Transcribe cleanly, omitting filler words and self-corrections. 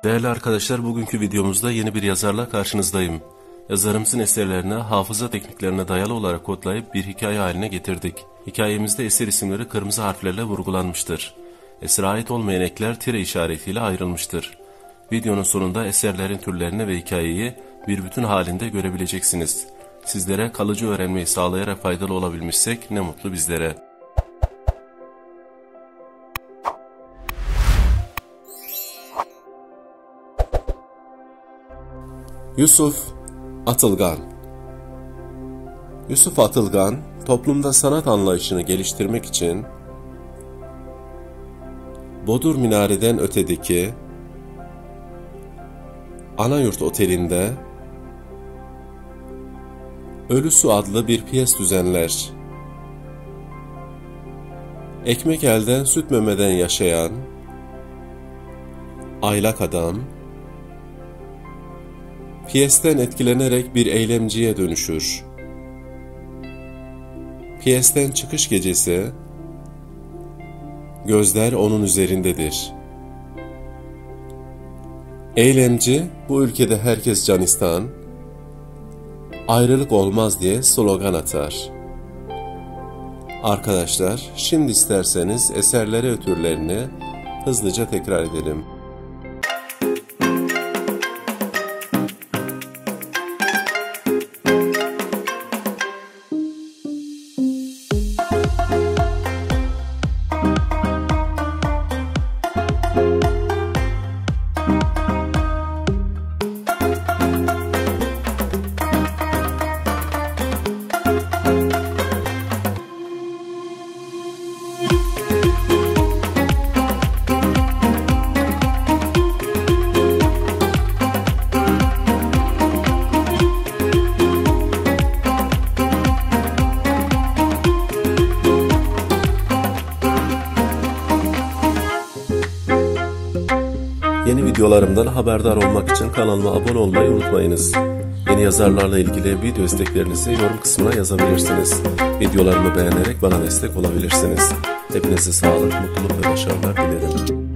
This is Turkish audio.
Değerli arkadaşlar, bugünkü videomuzda yeni bir yazarla karşınızdayım. Yazarımızın eserlerini hafıza tekniklerine dayalı olarak kodlayıp bir hikaye haline getirdik. Hikayemizde eser isimleri kırmızı harflerle vurgulanmıştır. Esere ait olmayan ekler tire işaretiyle ayrılmıştır. Videonun sonunda eserlerin türlerini ve hikayeyi bir bütün halinde görebileceksiniz. Sizlere kalıcı öğrenmeyi sağlayarak faydalı olabilmişsek ne mutlu bizlere. Yusuf Atılgan. Yusuf Atılgan, toplumda sanat anlayışını geliştirmek için Bodur Minare'den ötedeki Anayurt Oteli'nde Ölü Su adlı bir piyes düzenler. Ekmek elden süt memeden yaşayan aylak adam, piyesten etkilenerek bir eylemciye dönüşür. Piyesten çıkış gecesi, gözler onun üzerindedir. Eylemci, bu ülkede herkes canistan, ayrılık olmaz diye slogan atar. Arkadaşlar, şimdi isterseniz eserleri ötürlerini hızlıca tekrar edelim. Yeni videolarımdan haberdar olmak için kanalıma abone olmayı unutmayınız. Yeni yazarlarla ilgili video isteklerinizi yorum kısmına yazabilirsiniz. Videolarımı beğenerek bana destek olabilirsiniz. Hepinize sağlık, mutluluk ve başarılar dilerim.